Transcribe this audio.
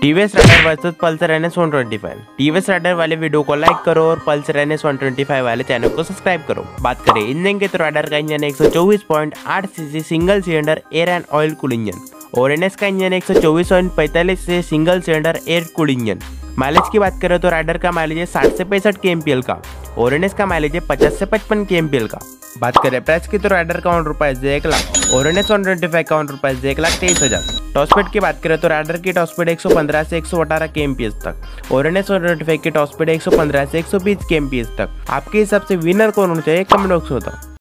TVS Raider versus Pulsar NS 125। TVS Raider वाले video को like करो और पल्सर NS 125 वाले चैनल को सब्सक्राइब करो। बात करें इंजन की तो राइडर का engine 124.8 CC single cylinder air and oil cool engine और NS का इंजन 124.45 से single cylinder air cool engine. Mileage की बात करें तो राइडर का माइलेज है 60 से 65 kmpl का और NS का माइलेज है 50 से 55 kmpl का। बात करें प्राइस की तो राइडर का ऑन प्राइस 1 लाख और NS 125 का ऑन प्राइस 1,23,000। टॉप स्पीड की बात करें तो राइडर की टॉप स्पीड 115 से 118 kmph तक और NS 125 की टॉप स्पीड 115 से 120 kmph तक। आपके हिसाब से विनर कौन होना चाहिए कमेंट बॉक्स में बताओ।